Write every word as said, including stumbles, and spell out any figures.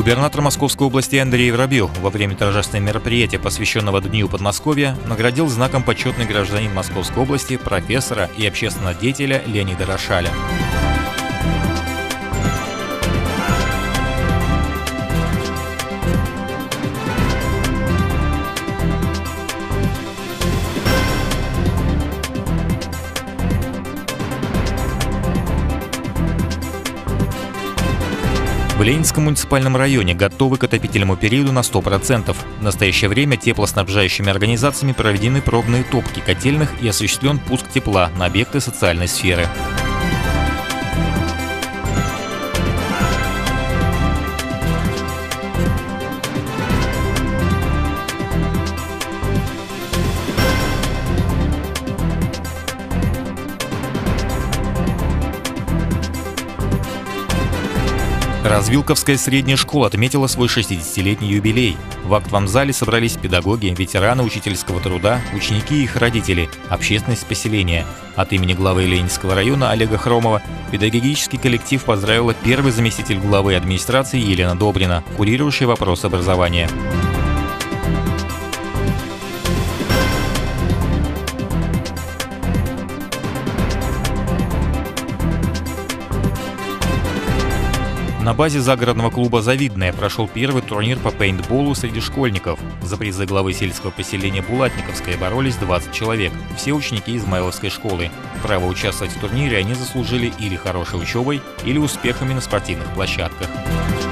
Губернатор Московской области Андрей Воробьев во время торжественного мероприятия, посвященного Дню Подмосковья, наградил знаком почетный гражданин Московской области профессора и общественного деятеля Леонида Рошаля. В Ленинском муниципальном районе готовы к отопительному периоду на сто процентов. В настоящее время теплоснабжающими организациями проведены пробные топки котельных и осуществлен пуск тепла на объекты социальной сферы. Развилковская средняя школа отметила свой шестидесятилетний юбилей. В актовом зале собрались педагоги, ветераны учительского труда, ученики и их родители, общественность поселения. От имени главы Ленинского района Олега Хромова педагогический коллектив поздравила первый заместитель главы администрации Елена Добрина, курирующая вопросы образования. На базе загородного клуба «Завидное» прошел первый турнир по пейнтболу среди школьников. За призы главы сельского поселения Булатниковское боролись двадцать человек, все ученики Измайловской школы. Право участвовать в турнире они заслужили или хорошей учебой, или успехами на спортивных площадках.